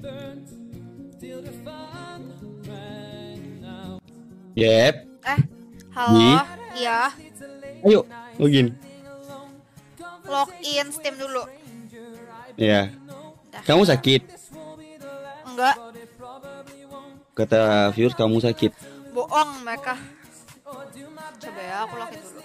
Yep. Nih. Halo. Iya. Ayo, login. Login Steam dulu. Ya. Dah. Kamu sakit? Enggak. Kata viewers kamu sakit. Bohong mereka. Coba ya aku login dulu.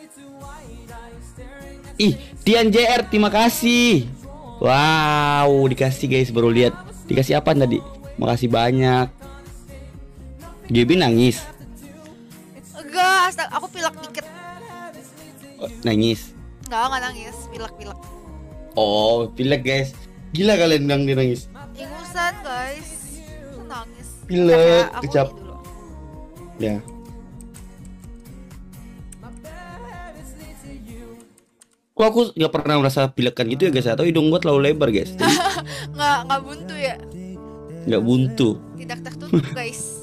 Ih, Tian JR, terima kasih. Wow, dikasih guys, baru lihat. Dikasih apa tadi? Makasih banyak. Gaby nangis. Enggak, aku pilek dikit. Oh, nangis. Enggak nangis, pilek-pilek. Oh, pilek guys. Gila kalian bilang dia nangis. Ingusan guys. Aku nangis. Pilek, Aku kecap. ini dulu. Ya. Kok aku nggak pernah merasa pilekan gitu ya guys? Atau hidung gua terlalu lebar guys? Jadi Nggak buntu ya. nggak buntu. Tidak tertutup guys.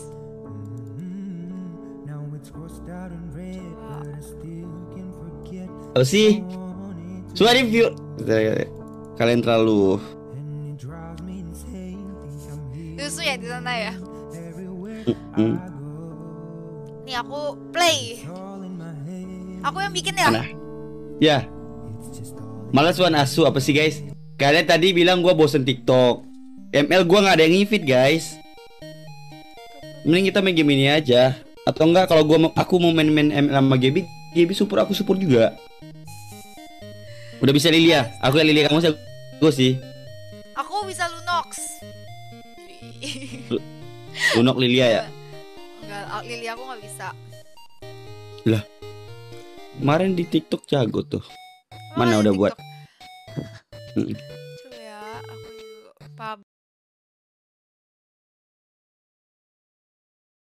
Apa sih? Suara review. Kalian terlalu. Susu ya di sana ya. Mm. Nih aku play. Aku yang bikin ya. Mana? Ya. Malas Wan Asu apa sih guys? Kalian tadi bilang gua bosen TikTok. ML gua nggak ada yang invite guys. Mending kita main game ini aja. Atau enggak kalau aku mau main ML sama Gaby, Gaby support, aku support juga. Udah bisa Lilia. Aku yang Lilia, kamu sih gue sih. Aku bisa Lunox. Lunok Lilia ya. Enggak, Lili aku nggak bisa. Lah. Kemarin di TikTok jago tuh. Oh, Mana ada udah TikTok. buat? Coba ya, aku dulu.